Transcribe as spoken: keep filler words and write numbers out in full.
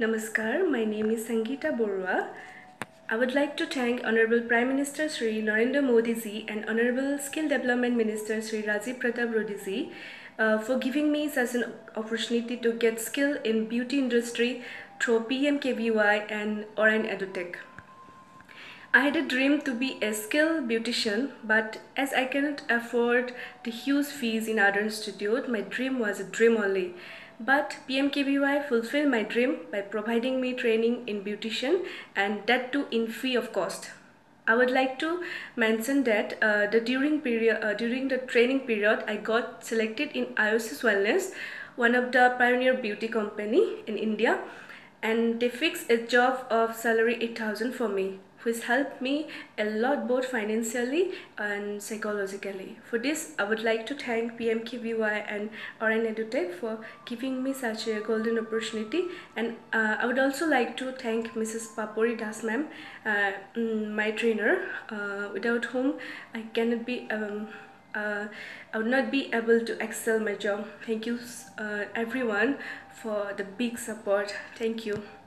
Namaskar, my name is Sangeeta Borua. I would like to thank Honorable Prime Minister Shri Narendra Modi ji and Honorable Skill Development Minister Shri Rajiv Pratap Reddy ji uh, for giving me such an opportunity to get skill in beauty industry through P M K V Y and Orain EduTech. I had a dream to be a skilled beautician, but as I cannot afford the huge fees in other institute, my dream was a dream only. But P M K V Y fulfilled my dream by providing me training in beautician, and that too in free of cost. I would like to mention that uh, the during period uh, during the training period, I got selected in Iosis Wellness, one of the pioneer beauty company in India, and they fixed a job of salary eight thousand for me, which helped me a lot both financially and psychologically. For this, I would like to thank P M K V Y and Orain EduTech for giving me such a golden opportunity, and uh, I would also like to thank Missus Papori Das ma'am, uh, my trainer, uh, without whom I cannot be um, uh, I would not be able to excel my job. Thank you uh, everyone for the big support. Thank you.